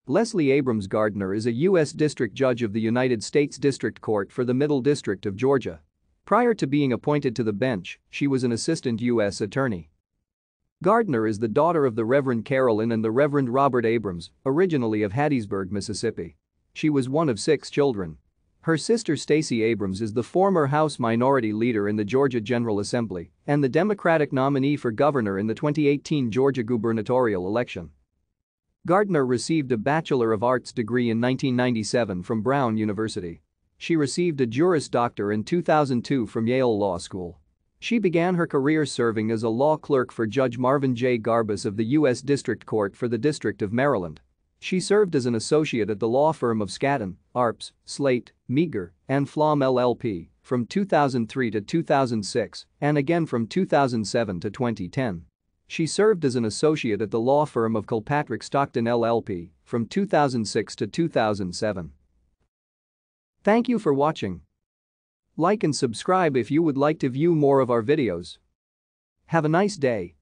Leslie Abrams Gardner is a U.S. District Judge of the United States District Court for the Middle District of Georgia. Prior to being appointed to the bench, she was an assistant U.S. attorney. Gardner is the daughter of the Reverend Carolyn and the Reverend Robert Abrams, originally of Hattiesburg, Mississippi. She was one of 6 children. Her sister Stacey Abrams is the former House Minority Leader in the Georgia General Assembly and the Democratic nominee for governor in the 2018 Georgia gubernatorial election. Gardner received a Bachelor of Arts degree in 1997 from Brown University. She received a Juris Doctor in 2002 from Yale Law School. She began her career serving as a law clerk for Judge Marvin J. Garbus of the U.S. District Court for the District of Maryland. She served as an associate at the law firm of Skadden, Arps, Slate, Meagher, and Flom LLP from 2003 to 2006 and again from 2007 to 2010. She served as an associate at the law firm of Kilpatrick Stockton LLP from 2006 to 2007. Thank you for watching. Like and subscribe if you would like to view more of our videos. Have a nice day.